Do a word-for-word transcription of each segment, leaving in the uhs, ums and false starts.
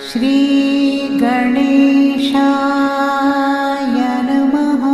श्री गणेशाय नमः।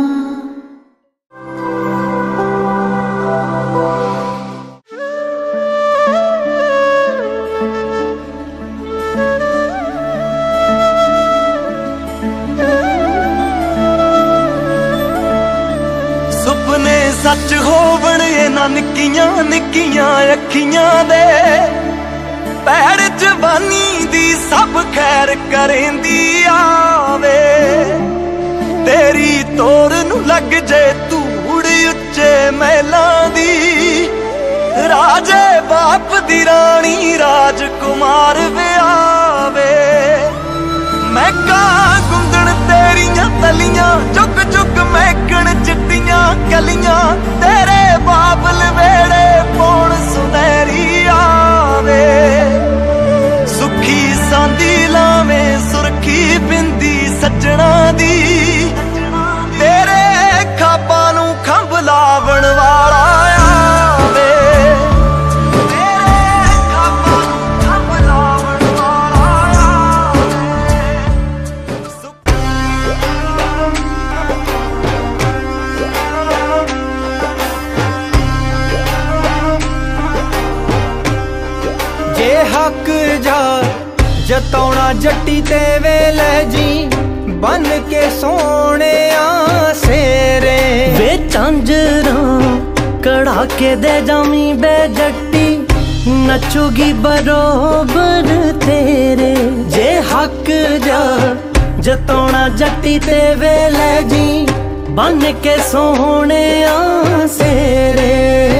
सुपने सच होवण इन्हां निक्कियां निक्कियां अखियां दे, पैड़ जवानी दी सब खैर करेंदी आवे। तेरी तोर नू लग जे धूड़ उच्चे महलां दी, राजे बाप दी रानी राजकुमार व्यावे। मैं का गुंदण तेरियां तलियां, चुक चुक महकण चिट्टियां कलियां, तेरे बाबल वेड़े पौण सुनहरी आवे। सुखी सांदी लावे सुरखी बिंदी सजना दी, तेरे खाबां नू खंभ लावण वाला आवे। जे हक जा जतौना जट्टी ते वेले जी, बन के सोने सेरे वे झांजरा कड़ाके दे जामी बे जट्टी, नचुगी बरोबर तेरे। जे हक जा जतौना जट्टी ते वेले जी, बन के सोने सेरे।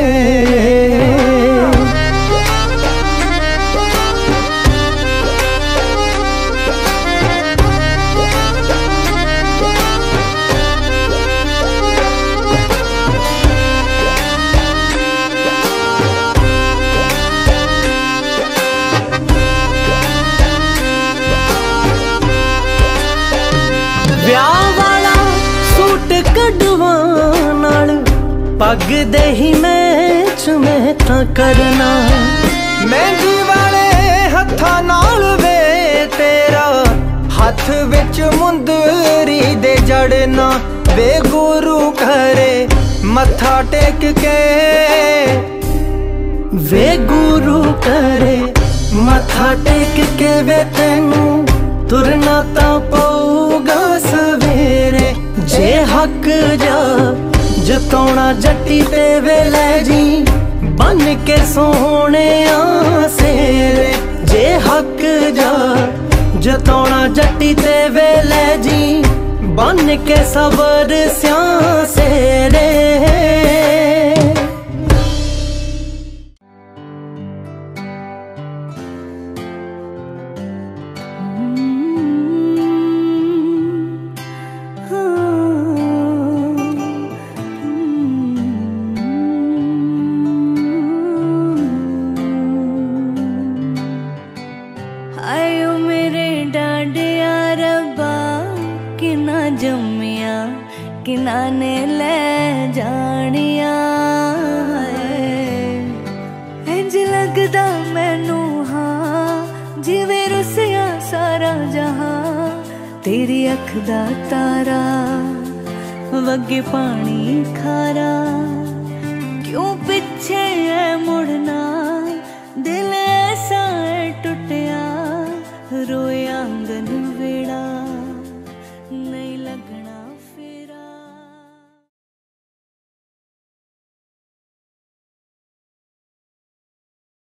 ब्याह वाला सूट कढ़वाण नाल पग दे ही मैच मैं तां करना। मेहंदी वाले हत्थां नाल वे तेरा हथ विच मुंदरी दे जड़ना। वे गुरु घरे मत्था टेक के, वे गुरु करे मत्था टेक के, वे तैनू तुरना तां पऊगा सवेरे। जे हक जा जतौना जट्टी ते वेले जी, बन के सोने सेरे। जे हक जा जतौना जट्टी ते वेले जी, बन के सबर स्यां सेरे। आयो मेरे डांडिया रब्बा, किना जम्मिया किना ने ले जानिया। इंज लगदा मैनू हाँ जिवें रुसिया सारा जहां, तेरी अख दा तारा वगे पानी खारा। क्यों पिछे है मुड़ना, दिल ऐसा है टुटिया, रोए आंगन